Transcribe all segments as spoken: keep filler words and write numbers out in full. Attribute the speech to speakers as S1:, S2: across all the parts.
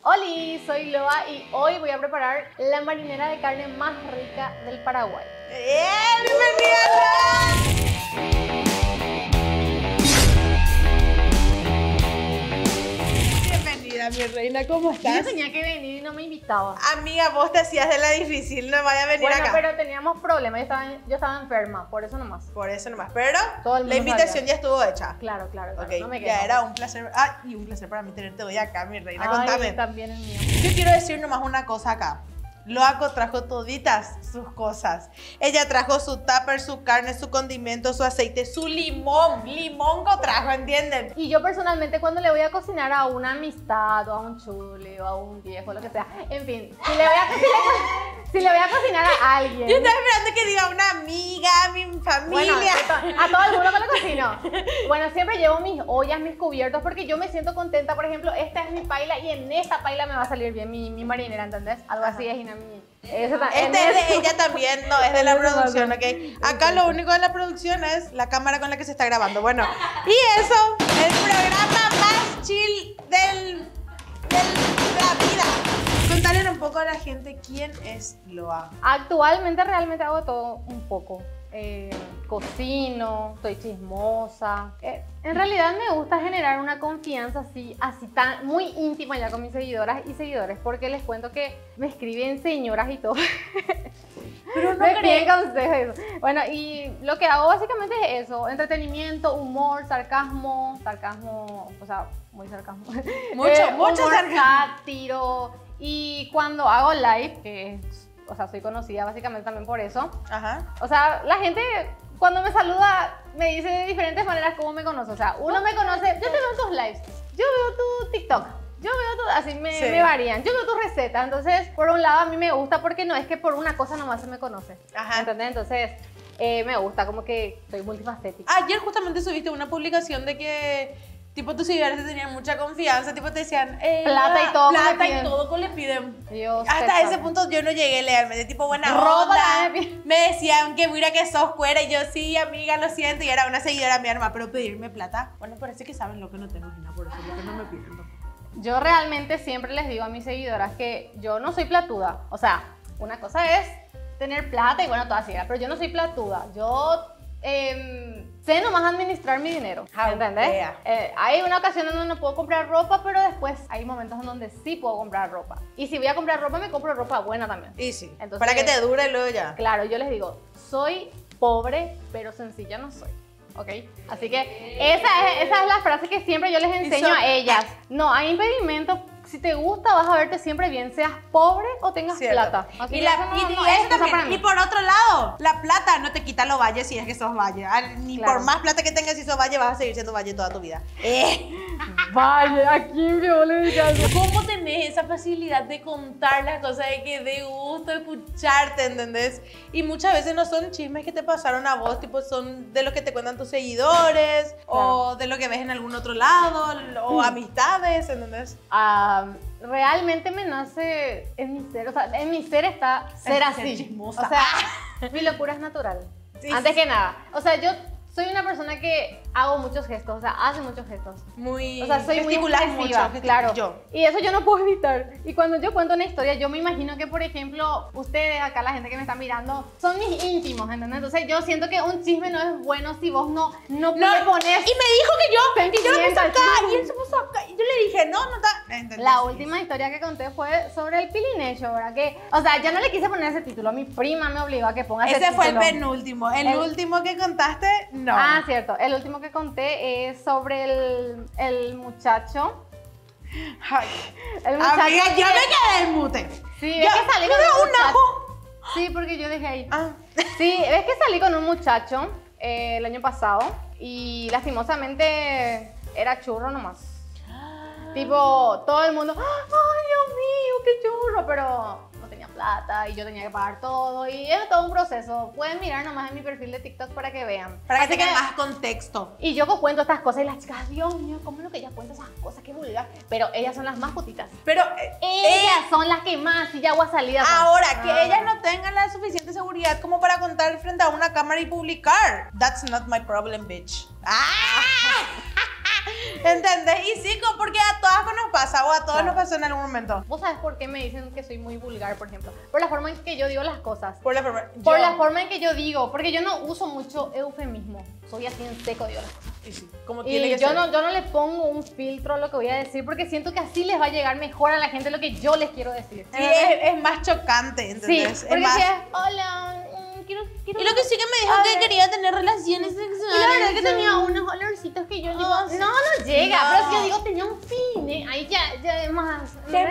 S1: Hola, soy Loa y hoy voy a preparar la marinera de carne más rica del Paraguay.
S2: ¡Eh! ¡Bienvenida, Loa! Bienvenida, mi reina, ¿cómo estás?
S1: Yo tenía que venir y no me invitaba.
S2: Amiga, vos te hacías de la difícil, no vaya a venir
S1: Bueno,
S2: acá.
S1: pero teníamos problemas, yo estaba, yo estaba enferma, por eso nomás.
S2: Por eso nomás, pero
S1: Todo el mundo
S2: la invitación
S1: sabía.
S2: ya estuvo hecha.
S1: Claro, claro, claro,
S2: Ok,
S1: no me
S2: ya
S1: quejo.
S2: era un placer. Ah, y un placer para mí tenerte hoy acá, mi reina.
S1: Ay,
S2: Contame.
S1: también el mío.
S2: Yo quiero decir nomás una cosa acá. Loaco trajo toditas sus cosas. Ella trajo su tupper, su carne, su condimento, su aceite, su limón. Limongo trajo, ¿entienden?
S1: Y yo personalmente cuando le voy a cocinar a una amistad o a un chule o a un viejo, lo que sea, en fin, si le voy a cocinar, si le voy a, cocinar a alguien.
S2: Yo estaba esperando que diga una amiga, mi familia.
S1: Bueno, a todo el mundo que lo cocino. Bueno, siempre llevo mis ollas, mis cubiertos, porque yo me siento contenta. Por ejemplo, esta es mi paila y en esta paila me va a salir bien mi, mi marinera, ¿entendés? Algo así es, Ina, mi... Eso,
S2: este es de ella también, no, es de la producción, ¿ok? Acá lo único de la producción es la cámara con la que se está grabando. Bueno, y eso, el programa más chill del, del, de la vida. Contale un poco a la gente quién es Loa.
S1: Actualmente realmente hago todo un poco. Eh, cocino, soy chismosa. Eh, en realidad me gusta generar una confianza así, así tan muy íntima ya con mis seguidoras y seguidores, porque les cuento que me escriben señoras y todo.
S2: Pero no
S1: me
S2: crees.
S1: piden consejos. Bueno, y lo que hago básicamente es eso: entretenimiento, humor, sarcasmo, sarcasmo, o sea, muy sarcasmo.
S2: Mucho,
S1: Eh,
S2: mucho
S1: humor,
S2: sarcasmo.
S1: sátiro. Y cuando hago live, que o sea, soy conocida básicamente también por eso.
S2: Ajá.
S1: O sea, la gente cuando me saluda me dice de diferentes maneras cómo me conoce. O sea, uno me conoce, yo te veo en tus lives, yo veo tu TikTok, yo veo tu, así me,
S2: Sí.
S1: me varían, yo veo tu receta. Entonces, por un lado a mí me gusta porque no es que por una cosa nomás se me conoce.
S2: Ajá.
S1: ¿Entendés? Entonces, eh, me gusta como que soy multifacética.
S2: Ayer justamente subiste una publicación de que tipo tus seguidores te tenían mucha confianza, tipo te decían eh,
S1: Plata y todo,
S2: plata
S1: me
S2: y
S1: piden.
S2: todo le piden.
S1: Dios,
S2: Hasta
S1: te
S2: ese
S1: sabe.
S2: punto yo no llegué legalmente, tipo buena
S1: Ropa
S2: onda.
S1: también me piden.
S2: Me decían que mira que sos cuera y yo sí, amiga, lo siento, y era una seguidora mi arma, pero pedirme plata, bueno, parece que saben lo que no tengo, Gina, por eso lo que no me piden.
S1: Yo realmente siempre les digo a mis seguidoras que yo no soy platuda. O sea, una cosa es tener plata y bueno, toda así, pero yo no soy platuda. Yo eh, sé nomás administrar mi dinero,
S2: How
S1: ¿entendés?
S2: dare.
S1: Eh, hay una ocasión en donde no puedo comprar ropa, pero después hay momentos en donde sí puedo comprar ropa. Y si voy a comprar ropa, me compro ropa buena también.
S2: Y sí,
S1: Entonces-
S2: para que te dure luego ya.
S1: Claro, yo les digo, soy pobre, pero sencilla no soy. ¿Ok? Así que esa es, esa es la frase que siempre yo les enseño
S2: son-
S1: a ellas. No hay impedimento. Si te gusta, vas a verte siempre bien, seas pobre o tengas
S2: Cierto.
S1: plata. Así
S2: Y,
S1: que
S2: la,
S1: eso no-
S2: y,
S1: no
S2: y
S1: es
S2: eso
S1: cosa
S2: también,
S1: para mí.
S2: y por otro lado, la plata no te quita los valles si es que sos valle. Ah, Ni
S1: Claro.
S2: por más plata que tengas si sos valle, vas a seguir siendo valle toda tu vida. Eh.
S1: Vaya, ¿a quién vio le digas?
S2: ¿Cómo tenés esa facilidad de contar las cosas, de que de gusto escucharte, ¿entendés? Y muchas veces no son chismes que te pasaron a vos, tipo son de lo que te cuentan tus seguidores, o de lo que ves en algún otro lado, o amistades, ¿entendés?
S1: Ah, realmente me nace en mi ser, o sea, en mi ser está ser
S2: ser
S1: así.
S2: chismosa.
S1: O sea, mi locura es natural.
S2: Sí,
S1: Antes
S2: sí.
S1: que nada. O sea, yo soy una persona que hago muchos gestos, o sea, hace muchos gestos.
S2: Muy
S1: O sea, soy muy
S2: gesticular
S1: expresiva,
S2: mucho,
S1: claro.
S2: yo.
S1: Y eso yo no puedo evitar. Y cuando yo cuento una historia, yo me imagino que, por ejemplo, ustedes acá, la gente que me está mirando, son mis íntimos, ¿entendés? Entonces yo siento que un chisme no es bueno si vos no, no,
S2: No,
S1: le pones...
S2: y me dijo que yo, que yo lo puse
S1: sentimiento al
S2: acá,
S1: chisme.
S2: y él se puso acá, y yo le dije, no, no está, ¿entendés?
S1: La última historia que conté fue sobre el Pilinecho, ¿verdad? Que, o sea, yo no le quise poner ese título, mi prima me obligó a que ponga ese
S2: Ese
S1: título.
S2: fue el penúltimo, el,
S1: El-
S2: último que contaste, no.
S1: Ah, cierto. El último que conté es sobre el, el muchacho.
S2: Ay.
S1: El muchacho
S2: Amiga,
S1: que-
S2: yo me quedé en mute.
S1: Sí,
S2: Yo-
S1: es que salí con
S2: ¿Tuve
S1: un
S2: un
S1: muchacho.
S2: ojo?
S1: Sí, porque yo dejé ahí.
S2: Ah.
S1: Sí, ves que salí con un muchacho eh, el año pasado y lastimosamente era churro nomás. Tipo, todo el mundo, ¡ay, Dios mío, qué churro! Pero no tenía plata y yo tenía que pagar todo y es todo un proceso. Pueden mirar nomás en mi perfil de TikTok para que vean.
S2: Para que
S1: Así
S2: tengan más contexto.
S1: Y yo cuento estas cosas y las chicas, Dios mío, ¿cómo es lo que ella cuenta esas cosas? Qué vulgar. Pero ellas son las más putitas.
S2: Pero eh,
S1: Ellas son las que más y ya agua salida son.
S2: ahora, que
S1: Ah.
S2: ellas no tengan la suficiente seguridad como para contar frente a una cámara y publicar. That's not my problem, bitch. ¡Ah! ¿Entendés? Y sí, co- porque a todas nos pasa, o a todos
S1: Claro.
S2: nos pasó en algún momento.
S1: ¿Vos sabés por qué me dicen que soy muy vulgar, por ejemplo? Por la forma en que yo digo las cosas.
S2: Por la forma.
S1: Por
S2: yo-
S1: la forma en que yo digo, porque yo no uso mucho eufemismo. Soy así en seco, digo las cosas.
S2: Y sí, como tiene
S1: Y
S2: que
S1: yo
S2: ser.
S1: no, yo no le pongo un filtro a lo que voy a decir porque siento que así les va a llegar mejor a la gente lo que yo les quiero decir.
S2: Sí, es, es más chocante,
S1: Sí,
S2: ¿entendés?
S1: porque
S2: es más...
S1: si es, hola, mm, quiero, quiero...
S2: Y lo que sí que me dijo
S1: A
S2: que
S1: ver.
S2: quería tener relaciones sexuales.
S1: Y la verdad que tenía unos olorcitos que yo digo,
S2: Oh,
S1: no,
S2: sí.
S1: no llega,
S2: No.
S1: pero si yo digo tenía un fin, ¿eh? Ahí ya, ya es más... ¿no?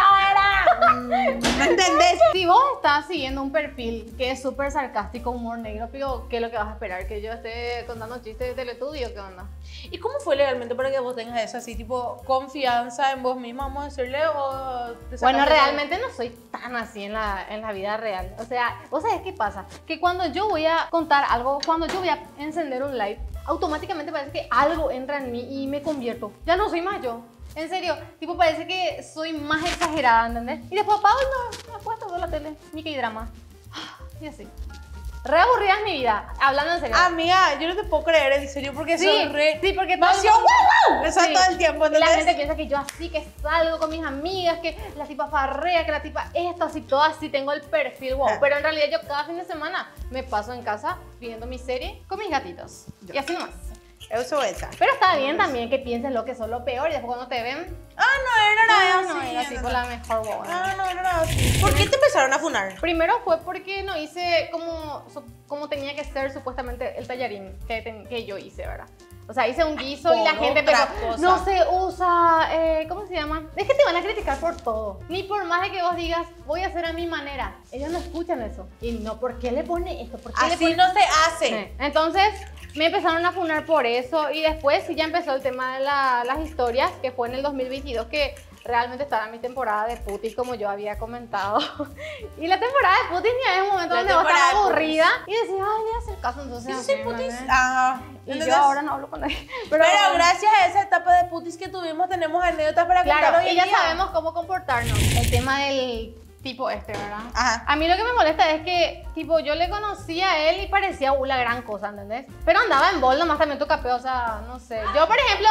S2: ¿Me entendés?
S1: Si vos estás siguiendo un perfil que es súper sarcástico, humor negro, pero ¿qué es lo que vas a esperar? ¿Que yo esté contando chistes de Teletubby o qué onda?
S2: ¿Y cómo fue legalmente para que vos tengas eso así, tipo, confianza en vos misma, vamos a decirle, o te
S1: Bueno,
S2: sacaste-
S1: realmente no soy tan así en la, en la vida real. O sea, ¿vos sabés qué pasa? Que cuando yo voy a contar algo, cuando yo voy a encender un live, automáticamente parece que algo entra en mí y me convierto. Ya no soy más yo. En serio, tipo parece que soy más exagerada, ¿entendés? Y después apago y me, me apuesto a ver la tele, mi K-drama. Y así. Re aburrida es mi vida, hablando en serio.
S2: Amiga, yo no te puedo creer, en serio, porque
S1: sí,
S2: soy re...
S1: sí, porque todo el
S2: Nació,
S1: mundo-
S2: wow, wow, eso
S1: Sí.
S2: todo el tiempo,
S1: Y la
S2: ¿entendés?
S1: gente piensa que yo así, que salgo con mis amigas, que la tipa farrea, que la tipa esto, así, todo así, tengo el perfil, wow.
S2: Ah.
S1: Pero en realidad yo cada fin de semana me paso en casa viendo mi serie con mis gatitos.
S2: Ya.
S1: Y así nomás.
S2: Yo uso esa.
S1: Pero está bien también que pienses lo que son lo peor y después cuando te ven,
S2: Ah, no, era nada
S1: no,
S2: así.
S1: no, era así
S2: no,
S1: con la mejor boba.
S2: Ah, no, era nada así. ¿Por qué te empezaron a funar?
S1: Primero fue porque no hice como, so- como tenía que ser supuestamente el tallarín que, ten- que yo hice, ¿verdad? O sea, hice un guiso y la
S2: Por
S1: gente
S2: otra
S1: pero
S2: cosa.
S1: no se usa, eh, ¿cómo se llama? Es que te van a criticar por todo. Ni por más de que vos digas, voy a hacer a mi manera. Ellos no escuchan eso. Y no, ¿por qué le pone esto? ¿Por qué le
S2: Así
S1: pone...
S2: no se hace.
S1: Sí. Entonces me empezaron a funar por eso y después sí ya empezó el tema de la- las historias, que fue en el dos mil veintidós que realmente estaba en mi temporada de putis como yo había comentado. Y la temporada de putis ya es un momento
S2: La
S1: donde vos
S2: temporada
S1: estás
S2: de
S1: aburrida y decís, ay, voy a hacer caso entonces.
S2: Sí,
S1: así,
S2: sí, putis.
S1: ¿entendés?
S2: Ah,
S1: Y
S2: ¿entendés?
S1: yo ahora no hablo con nadie. Pero,
S2: Pero gracias a esa etapa de putis que tuvimos, tenemos anécdotas para contar
S1: claro,
S2: hoy
S1: y
S2: en
S1: ya
S2: día.
S1: sabemos cómo comportarnos. El tema del tipo este, ¿verdad?
S2: Ajá.
S1: A mí lo que me molesta es que, tipo, yo le conocía a él y parecía uh, la gran cosa, ¿entendés? Pero andaba en bol, nomás también tu capeo, o sea, no sé. Yo, por ejemplo,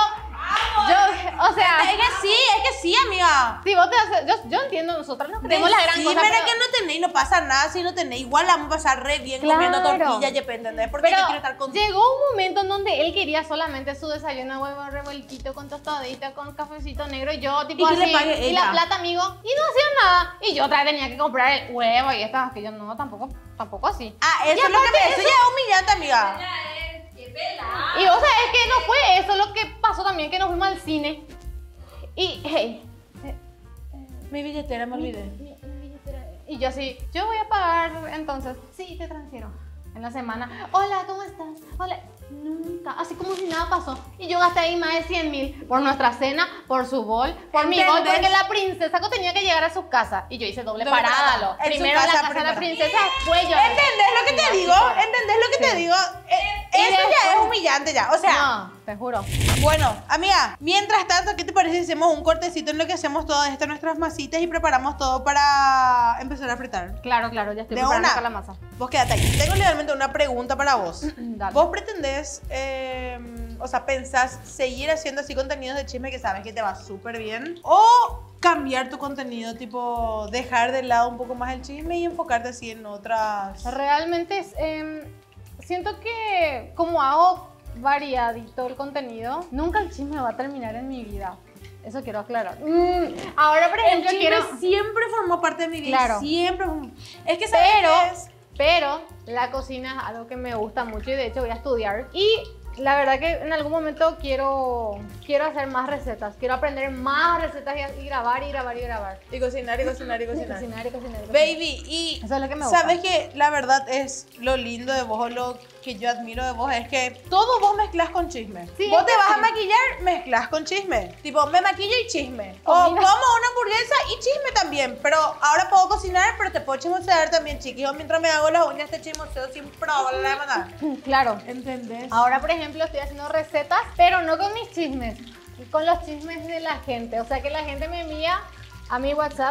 S1: yo, o sea,
S2: Es que sí, es que sí, amiga.
S1: si vos te haces, yo, yo entiendo, nosotras nos creemos la gran
S2: Sí,
S1: cosa,
S2: mira
S1: pero,
S2: que no tenéis, no pasa nada si no tenéis. Igual la vamos a pasar re bien comiendo
S1: Claro.
S2: tortilla, yepe, ¿entendés? Porque
S1: pero
S2: yo quiero estar con...
S1: llegó un momento en donde él quería solamente su desayuno de huevo revueltito con tostadita, con cafecito negro y yo, tipo
S2: Y que le
S1: así,
S2: pague
S1: y
S2: ella.
S1: la plata, amigo, y no hacía nada. Y yo otra vez tenía que comprar el huevo y estas, que yo no, tampoco, tampoco así.
S2: Ah, eso
S1: Y
S2: es lo que
S1: aparte
S2: me... Eso ya es humillante, amiga.
S1: Y vos sabés que no fue eso lo que pasó también, que nos fuimos al cine. Y, hey,
S2: Mi billetera me olvidé.
S1: mi- mi billetera. Y yo así, yo voy a pagar entonces. Sí, te transfiero. En la semana, hola, ¿cómo estás? Hola. Nunca, así como si nada pasó. Y yo gasté ahí más de cien mil por nuestra cena, por su bol, por mi bol,
S2: ¿Entendés?
S1: porque la princesa tenía que llegar a su casa. Y yo hice doble,
S2: Doble
S1: parada.
S2: parada.
S1: Lo.
S2: En su
S1: Primero
S2: casa
S1: la casa de la
S2: primero.
S1: princesa, después yo.
S2: ¿Entendés lo que
S1: Sí,
S2: te
S1: así
S2: digo?
S1: fue.
S2: ¿Entendés lo que te
S1: Sí.
S2: digo? Eh,
S1: Y
S2: eso ya
S1: después-
S2: es humillante ya. O sea,
S1: No, te juro.
S2: bueno, amiga, mientras tanto, ¿qué te parece si hacemos un cortecito en lo que hacemos todo esto, nuestras masitas y preparamos todo para empezar a fritar?
S1: Claro, claro, ya estoy
S2: De
S1: preparando
S2: una.
S1: acá la masa.
S2: Vos quédate ahí. Tengo legalmente una pregunta para vos.
S1: Dale.
S2: ¿Vos pretendés, eh, o sea, pensás seguir haciendo así contenidos de chisme que sabes que te va súper bien? ¿O cambiar tu contenido, tipo dejar de lado un poco más el chisme y enfocarte así en otras?
S1: Realmente es, em, siento que como hago variadito el contenido, nunca el chisme va a terminar en mi vida. Eso quiero aclarar. Mm, ahora, por
S2: El
S1: ejemplo,
S2: chisme
S1: quiero...
S2: siempre formó parte de mi vida.
S1: Claro.
S2: Siempre. formó- Es que ¿sabes
S1: Pero,
S2: qué es?
S1: pero la cocina es algo que me gusta mucho y de hecho voy a estudiar. Y la verdad que en algún momento quiero, quiero hacer más recetas. Quiero aprender más recetas y, y grabar y grabar y grabar.
S2: Y cocinar y cocinar y
S1: Y
S2: cocinar.
S1: cocinar y cocinar. y cocinar.
S2: Baby, y
S1: Eso es lo que me gusta.
S2: sabes que la verdad es lo lindo de vos, o lo que yo admiro de vos, es que todo vos mezclas con chisme.
S1: Sí,
S2: vos
S1: es
S2: te
S1: que
S2: vas a
S1: sí.
S2: maquillar, mezclas con chisme. Tipo, me maquillo y chisme. O
S1: Combina.
S2: como una hamburguesa y chisme también. Pero ahora puedo cocinar, pero te puedo chismosear también, chiquillos. Mientras me hago las uñas te chismoseo sin problema.
S1: Claro.
S2: ¿Entendés?
S1: Ahora, por ejemplo, estoy haciendo recetas, pero no con mis chismes, con los chismes de la gente. O sea, que la gente me envía a mi WhatsApp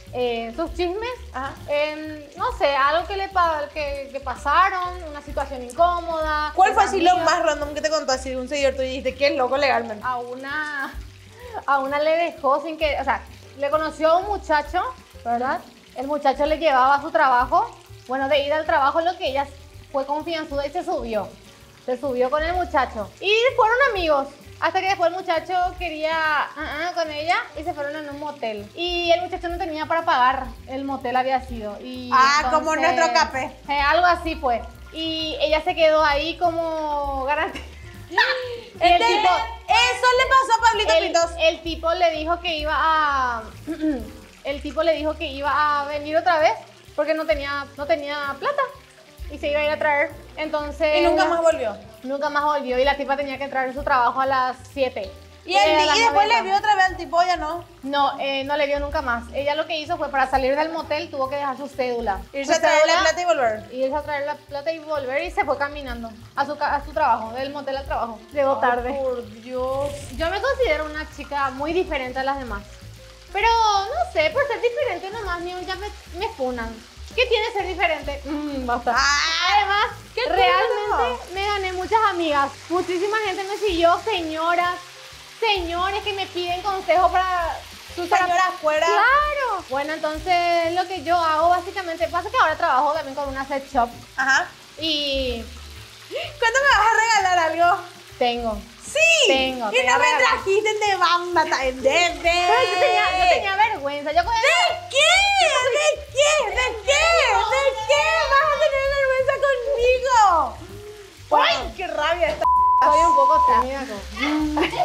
S1: eh, sus chismes,
S2: Ajá.
S1: eh, no sé, algo que le pa- que, que pasaron, una situación incómoda.
S2: ¿Cuál fue
S1: esa
S2: así lo
S1: amiga-
S2: más random que te contó así un seguidor tuyo y dijiste que es loco legalmente?
S1: A una, a una le dejó sin que, o sea, le conoció a un muchacho, ¿verdad? El muchacho le llevaba a su trabajo, bueno, de ir al trabajo, lo que ella fue confianzuda y se subió. Se subió con el muchacho. Y fueron amigos. Hasta que después el muchacho quería uh, uh, con ella y se fueron en un motel. Y el muchacho no tenía para pagar. El motel había sido. Y
S2: Ah, como nuestro café.
S1: Eh, algo así fue. Y ella se quedó ahí como garantía.
S2: El tipo, eso le pasó a Pablito
S1: el,
S2: Pitos.
S1: el tipo le dijo que iba a... el tipo le dijo que iba a venir otra vez porque no tenía, no tenía plata. Y se iba a ir a traer. Entonces...
S2: Y nunca más volvió.
S1: Nunca más volvió y la tipa tenía que entrar en su trabajo a las siete.
S2: Y, el,
S1: Eh, a
S2: y
S1: las
S2: después
S1: nueve.
S2: le vio otra vez al tipo, ya no.
S1: No, eh, no le vio nunca más. Ella lo que hizo fue para salir del motel tuvo que dejar su cédula.
S2: Irse
S1: Su
S2: a traer la
S1: cédula,
S2: plata y volver.
S1: Irse a traer la plata y volver y se fue caminando a su, ca- a su trabajo, del motel al trabajo. Llegó tarde.
S2: Ay, por Dios.
S1: Yo me considero una chica muy diferente a las demás. Pero no sé, por ser diferente nomás, ni ya me, me funan. ¿Qué tiene ser diferente? Mm, basta.
S2: Ah,
S1: Además,
S2: ¿qué
S1: realmente
S2: tiene?
S1: me gané muchas amigas. Muchísima gente me siguió, señoras, señores que me piden consejo para
S2: Tu señora afuera.
S1: Claro. Bueno, entonces lo que yo hago básicamente, pasa que ahora trabajo también con una sex shop
S2: Ajá.
S1: y
S2: ¿Cuándo me vas a regalar algo?
S1: tengo.
S2: Sí.
S1: Tengo,
S2: Y
S1: te voy
S2: no
S1: a
S2: me
S1: regalar.
S2: trajiste de bamba también. De, de.
S1: Pero yo tenía, yo tenía vergüenza. Yo con
S2: ¿De qué? ¿De qué? ¿De qué? ¿De qué vas a tener vergüenza conmigo? ¡Ay, qué rabia esta!
S1: soy un poco tímida.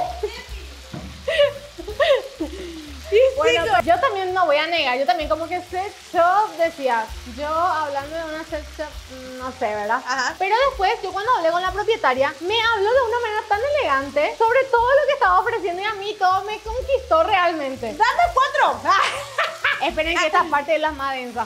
S1: Bueno, yo también no voy a negar, yo también como que sex shop decía, yo hablando de una sex shop, no sé, ¿verdad?
S2: Ajá.
S1: Pero después, yo cuando hablé con la propietaria, me habló de una manera tan elegante sobre todo lo que estaba ofreciendo y a mí todo me conquistó realmente.
S2: ¡Dame cuatro!
S1: Esperen que esta parte es la más densa.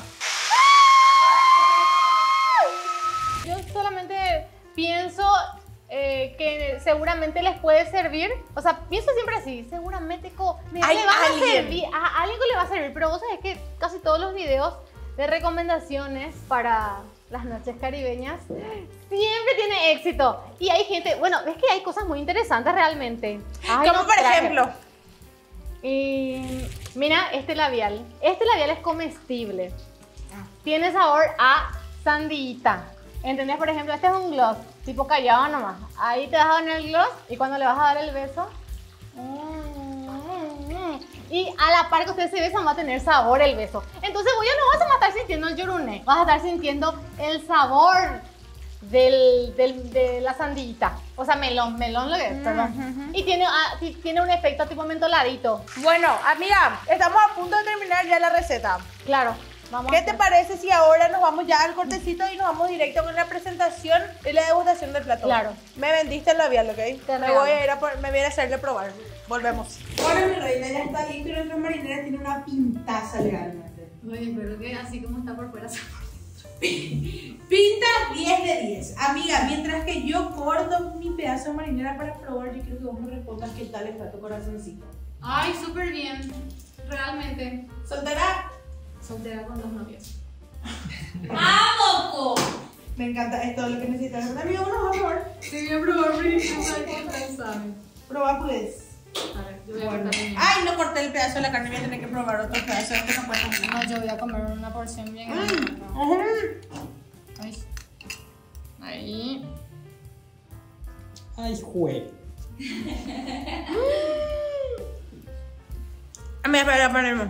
S1: Yo solamente pienso eh, que seguramente les puede servir. O sea, pienso siempre así, seguramente co- me
S2: Hay
S1: le va a
S2: alguien.
S1: servir, a alguien le va a servir. Pero vos sabés que casi todos los videos de recomendaciones para las noches caribeñas siempre tiene éxito. Y hay gente, bueno, es que hay cosas muy interesantes realmente. Ay,
S2: Como
S1: no
S2: por
S1: traje.
S2: ejemplo.
S1: Y mira, este labial. Este labial es comestible. Tiene sabor a sandillita. ¿Entendés? Por ejemplo, este es un gloss, tipo callado nomás. Ahí te vas a dar el gloss y cuando le vas a dar el beso... mm, mm, mm, y a la par que ustedes se besan va a tener sabor el beso. Entonces vos ya no vas a estar sintiendo el yuruné, vas a estar sintiendo el sabor del, del- de la sandillita. O sea, melón, melón lo que es, perdón. Y tiene, ah, ti- tiene un efecto tipo mentoladito.
S2: Bueno, amiga, estamos a punto de terminar ya la receta.
S1: Claro, vamos
S2: ¿Qué
S1: a
S2: te
S1: hacer.
S2: parece si ahora nos vamos ya al cortecito y nos vamos directo con la presentación y la degustación del plato?
S1: Claro.
S2: Me vendiste el labial, ¿ok? me
S1: regalo.
S2: voy a ir a, por- me voy a ir a hacerle probar. Volvemos.
S3: Bueno, mi reina, ya está listo y nuestra marinera tiene una pintaza legalmente.
S4: Oye, pero que así como está por fuera.
S3: Pinta diez de diez. Amiga, mientras que yo corto mi pedazo de marinera para probar, yo quiero que vos me respondas qué tal está tu corazoncito.
S4: Ay, súper bien. Realmente.
S3: ¿Soltera?
S4: Soltera con dos novios.
S3: Me encanta, es todo lo que necesitas. ¿Verdad, amiga? Uno va a probar.
S4: Sí, voy a probar porque no sabe qué tal sabe.
S3: Proba, pues.
S4: A ver, yo voy a
S3: Bueno.
S4: cortar el mío.
S2: Ay, no corté el pedazo de la carne, voy a tener que probar otro pedazo. Este no cuesta nada.
S4: No, yo voy a comer una porción bien grande.
S2: Ujú.
S4: Ay. Ahí.
S5: Ay, jue.
S2: Me voy a ponerme.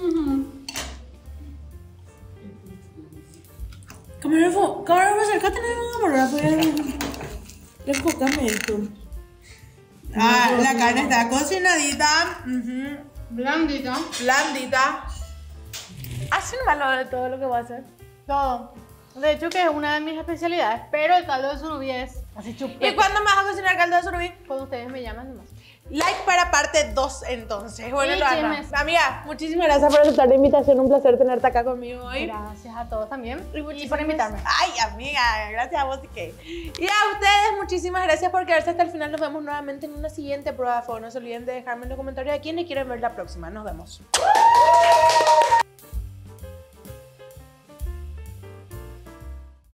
S3: Camarógrafo, camarógrafo, acércate, no, para poder enfocame esto.
S2: Ah, la carne está cocinadita. Ujú.
S4: Blandita.
S2: Blandita. Así nomás lo de todo lo que voy a hacer.
S1: Todo. De hecho que es una de mis especialidades, pero el caldo de surubí es así chupete.
S2: ¿Y cuándo me vas a cocinar caldo de surubí?
S1: Cuando ustedes me llaman nomás.
S2: Like para parte dos entonces. Bueno,
S1: Sí,
S2: Luana.
S1: chismes.
S2: Amiga, muchísimas gracias por aceptar la invitación. Un placer tenerte acá conmigo hoy.
S1: Gracias a todos también y,
S2: muchísimas-
S1: por invitarme.
S2: Ay, amiga, gracias a vos y que. Y a ustedes, muchísimas gracias por quedarse hasta el final. Nos vemos nuevamente en una siguiente prueba de fuego. No se olviden de dejarme en los comentarios a quiénes quieren ver la próxima. Nos vemos.